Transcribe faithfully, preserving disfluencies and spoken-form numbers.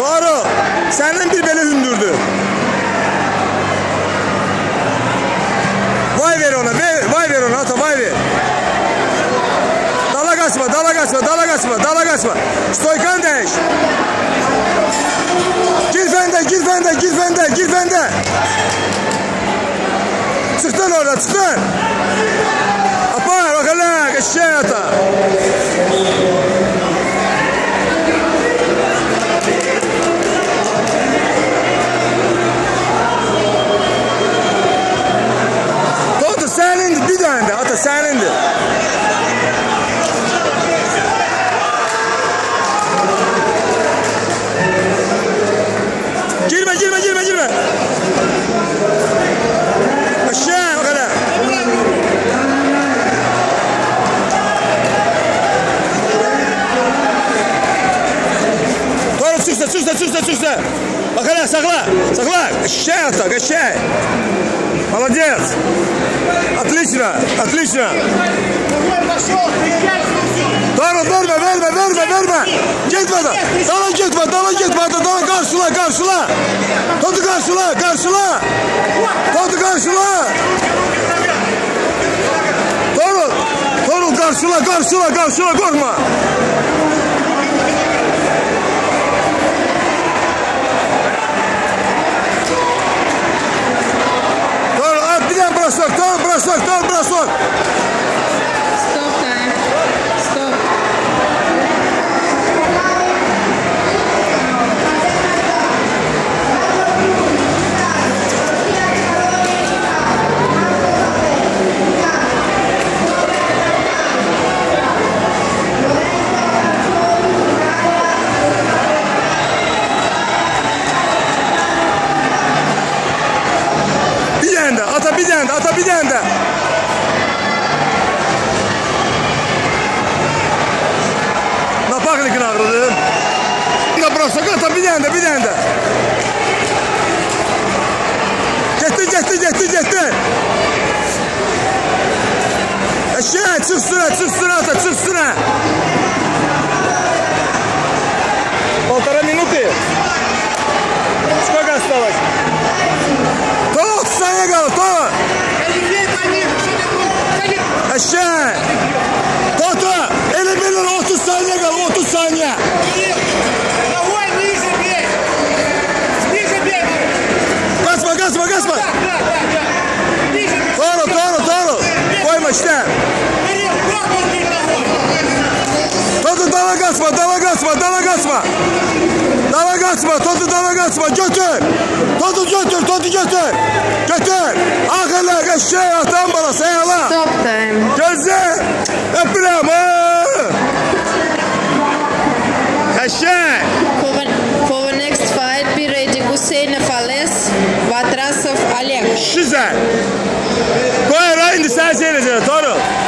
Faruk, senden bir belə hündürdü. Vay ver ona, ver, vay ver ona ata, vay ver. Dala kaçma, dala kaçma, dala kaçma, dala kaçma. Stoykan değiş. Gir fende, gir fende, gir fende, gir fende. Çıktın orada, çıktın. Apa, bak hele, eşeğe ata. Toto senindi, bir tane de ata senindi. Girme, girme, girme, girme. Aşağı o kadar. Doğru çıksa, çıksa, çıksa, çıksa. Bak hele, sakla, sakla. Aşağı atak, aşağı. Молодец. Отлично, отлично. Doğru, verme, verme, verme, verme. Gitme da. Dala gitme, dala gitme. Dala karşıla, karşıla. Totu karşıla, karşıla. Totu karşıla. Doğru, doğru karşıla, karşıla, karşıla, korkma. Doğru, at bir tane brasok, tamam brasok, tamam brasok. Stop time. Stop. Bir tane de, ata bir tane de, ata bir tane de. Napaklıkın ağrıdı. Ne bıraksak ata bir tane de, bir tane de. Gitti, gitti, gitti, gitti. Eşeğe çık süre, çık süre ata, çık süre. Полтора минуты. Сколько осталось? То, сaniye kaldı, to. Aşağı. Toto, eli bilir otuz saniye kaldı, otuz saniye. Kaçma, kaçma, kaçma. Doğru, doğru, doğru. Koyma işte. Toto dala kaçma, dala kaçma, dala kaçma. Dala kaçma, Toto dala kaçma, götür. Toto götür, Toto götür. Götür. Akıllı, eşeğe atan bana, sayala. Stop time. Gözler. Öpürüm. Eşeğe. For the, for the next fight, be ready. Guseyn Fales, Vatrasov Oleg. Güzel. Koy ara indi sen seyredeceksin, doğru.